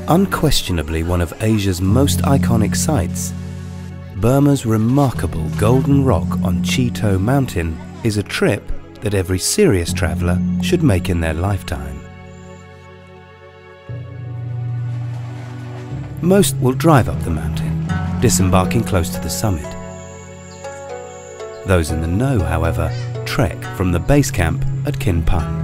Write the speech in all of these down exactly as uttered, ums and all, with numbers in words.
Unquestionably one of Asia's most iconic sites, Burma's remarkable Golden Rock on Kyaikhtiyo Mountain is a trip that every serious traveller should make in their lifetime. Most will drive up the mountain, disembarking close to the summit. Those in the know, however, trek from the base camp at Kinpun.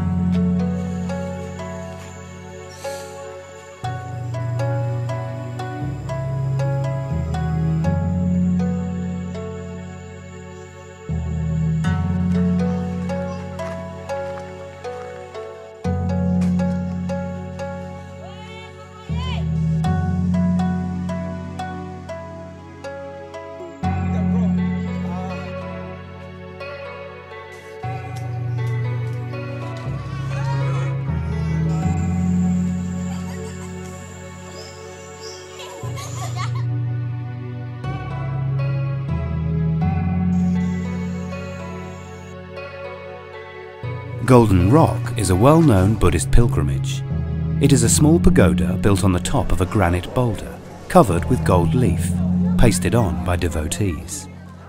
Golden Rock is a well-known Buddhist pilgrimage. It is a small pagoda built on the top of a granite boulder, covered with gold leaf, pasted on by devotees.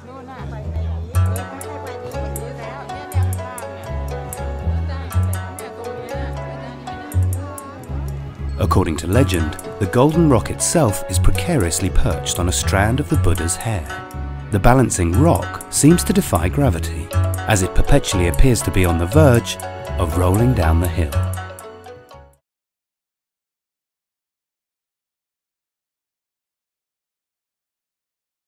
According to legend, the Golden Rock itself is precariously perched on a strand of the Buddha's hair. The balancing rock seems to defy gravity, as it perpetually appears to be on the verge of rolling down the hill.